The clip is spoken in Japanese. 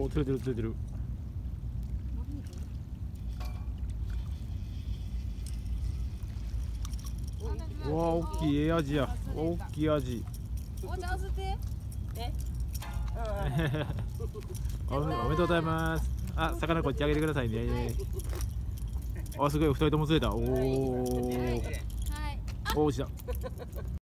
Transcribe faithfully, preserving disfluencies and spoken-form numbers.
お、釣れてる釣れてる。うわ、大きいええアジや。大きいアジ。おめ、おめでとうございます。あ、魚こっちあげてくださいね。あ、すごい、二人とも釣れた。おお。お、落ちた。